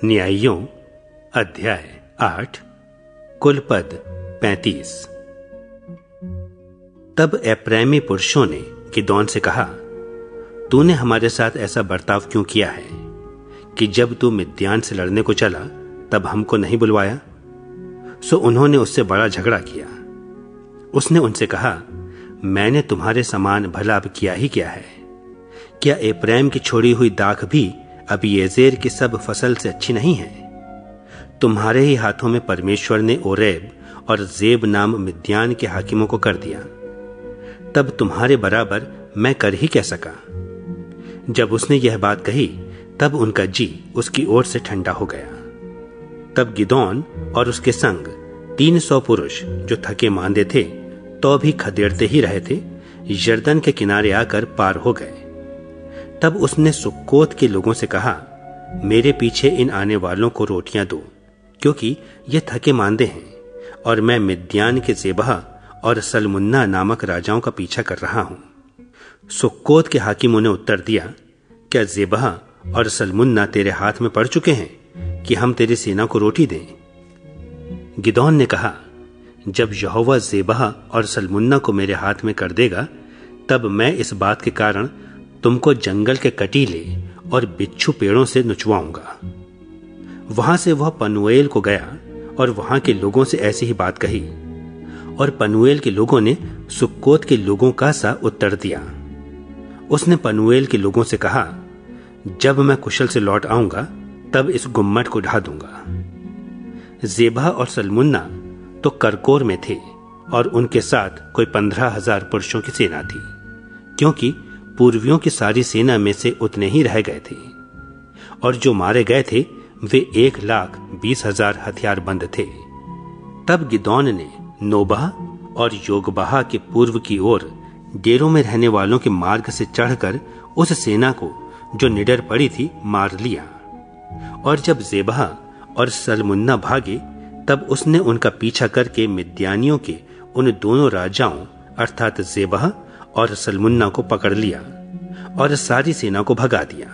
न्यायियों अध्याय 8 कुलपद 35। तब एप्रैमी पुरुषों ने गिदोन से कहा, तूने हमारे साथ ऐसा बर्ताव क्यों किया है कि जब तू मिद्यान से लड़ने को चला तब हमको नहीं बुलवाया? सो उन्होंने उससे बड़ा झगड़ा किया। उसने उनसे कहा, मैंने तुम्हारे समान भला अब किया ही क्या है? क्या एप्रैम की छोड़ी हुई दाख भी अबीएजेर की सब फसल से अच्छी नहीं है? तुम्हारे ही हाथों में परमेश्वर ने ओरेब और जेब नाम मिद्यान के हाकिमों को कर दिया। तब तुम्हारे बराबर मैं कर ही क्या सका? जब उसने यह बात कही तब उनका जी उसकी ओर से ठंडा हो गया। तब गिदोन और उसके संग 300 पुरुष जो थके मांदे थे तो भी खदेड़ते ही रहे थे, यरदन के किनारे आकर पार हो गए। तब उसने सुक्कोत के लोगों से कहा, मेरे पीछे इन आने वालों को रोटियां दो, क्योंकि ये थके मांदे हैं और मैं मिद्यान के जेबह और सलमुन्ना नामक राजाओं का पीछा कर रहा हूं। सुक्कोत के हाकिमों ने उत्तर दिया, क्या जेबह और सलमुन्ना तेरे हाथ में पड़ चुके हैं कि हम तेरी सेना को रोटी दें? गिदोन ने कहा, जब यहोवा जेबह और सलमुन्ना को मेरे हाथ में कर देगा तब मैं इस बात के कारण तुमको जंगल के कटीले और बिच्छू पेड़ों से नुचवाऊंगा। वहां से वह पनूएल को गया और वहां के लोगों से ऐसी ही बात कही, और पनूएल के लोगों ने सुक्कोत के लोगों का सा उत्तर दिया। उसने पनूएल के लोगों से कहा, जब मैं कुशल से लौट आऊंगा तब इस गुम्मट को ढा दूंगा। जेबह और सलमुन्ना तो करकोर में थे और उनके साथ कोई 15,000 पुरुषों की सेना थी, क्योंकि पूर्वियों की सारी सेना में से उतने ही रह गए थे, और जो मारे गए थे वे 1,20,000 हथियारबंद थे। तब गिदोन ने नोबह और योगबाहा के पूर्व की ओर डेरों में रहने वालों के मार्ग से चढ़कर उस सेना को जो निडर पड़ी थी मार लिया। और जब जेबह और सलमुन्ना भागे तब उसने उनका पीछा करके मिद्यानियों के उन दोनों राजाओं अर्थात जेबह और सलमुन्ना को पकड़ लिया और सारी सेना को भगा दिया।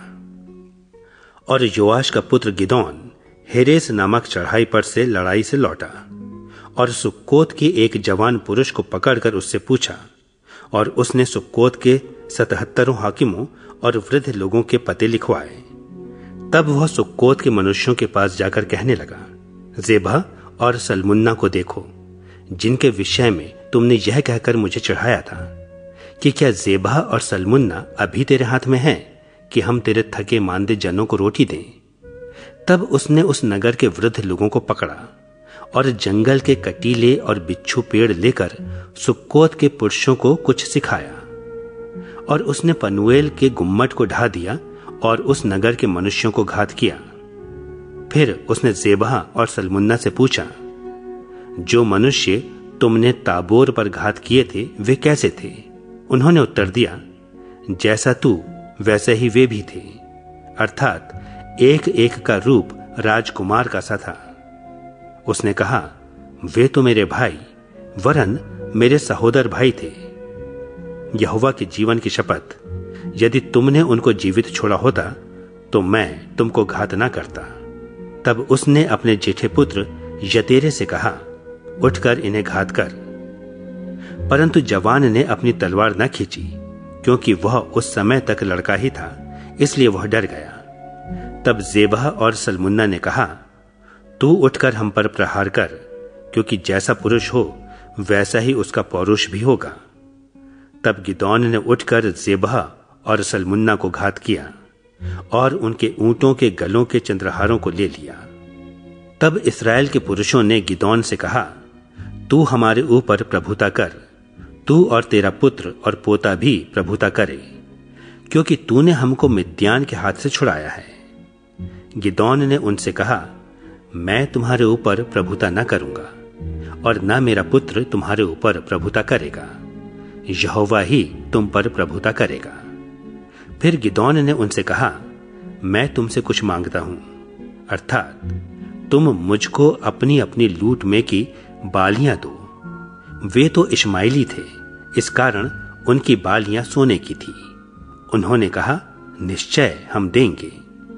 और योआश का पुत्र गिदोन हेरेस नामक चढ़ाई पर से लड़ाई से लौटा और सुक्कोत के एक जवान पुरुष को पकड़कर उससे पूछा, और उसने सुक्कोत के 77 हाकिमों और वृद्ध लोगों के पते लिखवाए। तब वह सुक्कोत के मनुष्यों के पास जाकर कहने लगा, जेबह और सलमुन्ना को देखो, जिनके विषय में तुमने यह कहकर मुझे चढ़ाया था कि क्या जेबह और सलमुन्ना अभी तेरे हाथ में हैं कि हम तेरे थके मांदे जनों को रोटी दें? तब उसने उस नगर के वृद्ध लोगों को पकड़ा और जंगल के कटीले और बिच्छू पेड़ लेकर सुक्कोत के पुरुषों को कुछ सिखाया। और उसने पनूएल के गुम्मट को ढा दिया और उस नगर के मनुष्यों को घात किया। फिर उसने जेबह और सलमुन्ना से पूछा, जो मनुष्य तुमने ताबोर पर घात किए थे वे कैसे थे? उन्होंने उत्तर दिया, जैसा तू वैसे ही वे भी थे, अर्थात एक एक का रूप राजकुमार का सा था। उसने कहा, वे तो मेरे भाई वरन मेरे सहोदर भाई थे। यहोवा के जीवन की शपथ, यदि तुमने उनको जीवित छोड़ा होता तो मैं तुमको घात ना करता। तब उसने अपने जेठे पुत्र यतेरे से कहा, उठकर इन्हें घात कर। परंतु जवान ने अपनी तलवार न खींची, क्योंकि वह उस समय तक लड़का ही था, इसलिए वह डर गया। तब जेबह और सलमुन्ना ने कहा, तू उठकर हम पर प्रहार कर, क्योंकि जैसा पुरुष हो वैसा ही उसका पौरुष भी होगा। तब गिदोन ने उठकर जेबह और सलमुन्ना को घात किया और उनके ऊंटों के गलों के चंद्रहारों को ले लिया। तब इस्राएल के पुरुषों ने गिदोन से कहा, तू हमारे ऊपर प्रभुता कर, तू और तेरा पुत्र और पोता भी प्रभुता करे, क्योंकि तूने हमको मिद्यान के हाथ से छुड़ाया है। गिदोन ने उनसे कहा, मैं तुम्हारे ऊपर प्रभुता न करूंगा और न मेरा पुत्र तुम्हारे ऊपर प्रभुता करेगा, यहोवा ही तुम पर प्रभुता करेगा। फिर गिदोन ने उनसे कहा, मैं तुमसे कुछ मांगता हूं, अर्थात तुम मुझको अपनी अपनी लूट में की बालियां दो। वे तो इश्माइली थे, इस कारण उनकी बालियां सोने की थी। उन्होंने कहा, निश्चय हम देंगे।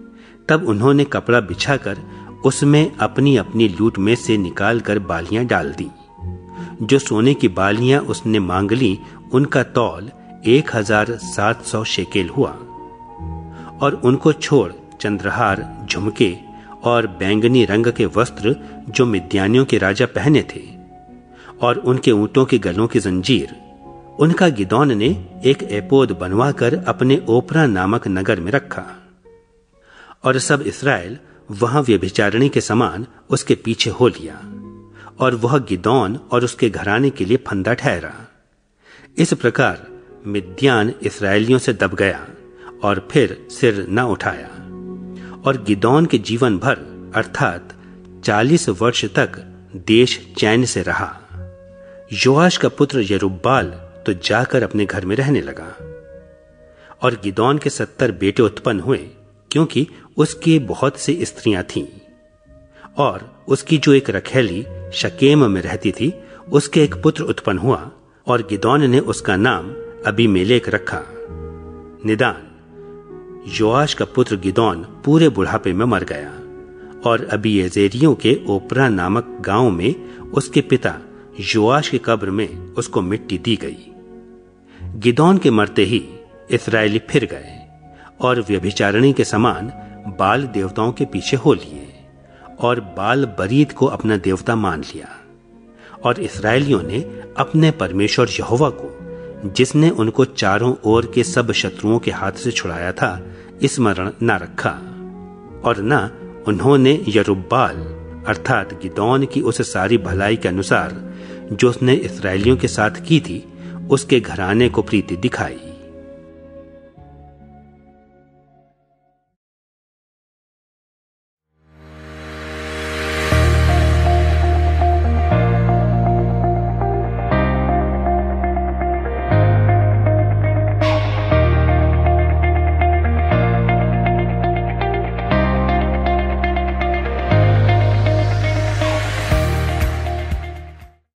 तब उन्होंने कपड़ा बिछाकर उसमें अपनी अपनी लूट में से निकालकर बालियां डाल दी। जो सोने की बालियां उसने मांग ली उनका तौल 1700 शेकेल हुआ। और उनको छोड़ चंद्रहार, झुमके और बैंगनी रंग के वस्त्र जो मिद्यानियों के राजा पहने थे और उनके ऊंटों के गलों की जंजीर, उनका गिदोन ने एक एपोद बनवाकर अपने ओपरा नामक नगर में रखा। और सब इस्राएल वहां व्यभिचारिणी के समान उसके पीछे हो लिया और वह गिदोन और उसके घराने के लिए फंदा ठहरा। इस प्रकार मिद्यान इस्राएलियों से दब गया और फिर सिर न उठाया। और गिदोन के जीवन भर अर्थात 40 वर्ष तक देश चैन से रहा। योआश का पुत्र यरुब्बाल तो जाकर अपने घर में रहने लगा। और गिदोन के 70 बेटे उत्पन्न हुए, क्योंकि उसकी बहुत सी स्त्रियां थीं। और उसकी जो एक रखैली शकेम में रहती थी, उसके एक पुत्र उत्पन्न हुआ और गिदोन ने उसका नाम अबीमेलेक रखा। निदान योआश का पुत्र गिदोन पूरे बुढ़ापे में मर गया और अबीएजेरियों के ओपरा नामक गांव में उसके पिता योआश के कब्र में उसको मिट्टी दी गई। गिदोन के मरते ही इस्राएली फिर गए और व्यभिचारिणी के समान बाल देवताओं के पीछे हो लिए और बाल बरीत को अपना देवता मान लिया। और इस्राएलियों ने अपने परमेश्वर यहोवा को, जिसने उनको चारों ओर के सब शत्रुओं के हाथ से छुड़ाया था, स्मरण न रखा। और न उन्होंने यरुब्बाल अर्थात गिदोन की उस सारी भलाई के अनुसार जो उसने इस्राएलियों के साथ की थी, उसके घराने को प्रीति दिखाई।